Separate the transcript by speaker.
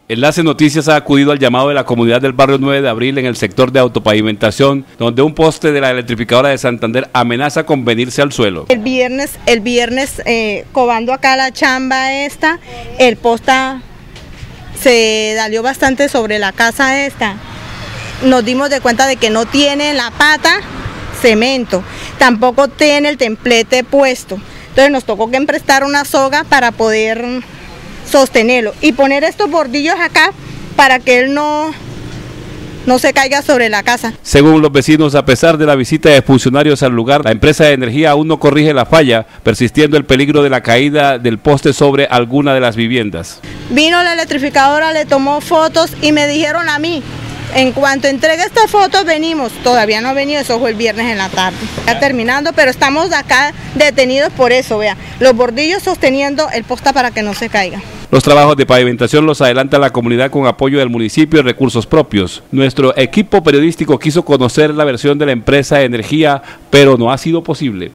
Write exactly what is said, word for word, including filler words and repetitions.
Speaker 1: Enlace Noticias ha acudido al llamado de la comunidad del barrio nueve de abril en el sector de autopavimentación, donde un poste de la electrificadora de Santander amenaza con venirse al suelo.
Speaker 2: El viernes, el viernes eh, cobando acá la chamba esta, el posta se salió bastante sobre la casa esta. Nos dimos de cuenta de que no tiene la pata cemento, tampoco tiene el templete puesto. Entonces nos tocó que emprestar una soga para poder sostenerlo y poner estos bordillos acá para que él no, no se caiga sobre la casa.
Speaker 1: Según los vecinos, a pesar de la visita de funcionarios al lugar, la empresa de energía aún no corrige la falla, persistiendo el peligro de la caída del poste sobre alguna de las viviendas.
Speaker 2: Vino la electrificadora, le tomó fotos y me dijeron a mí, en cuanto entregue estas fotos venimos. Todavía no ha venido, eso fue el viernes en la tarde. Ya terminando, pero estamos acá detenidos por eso, vea, los bordillos sosteniendo el posta para que no se caiga.
Speaker 1: Los trabajos de pavimentación los adelanta la comunidad con apoyo del municipio y recursos propios. Nuestro equipo periodístico quiso conocer la versión de la empresa de energía, pero no ha sido posible.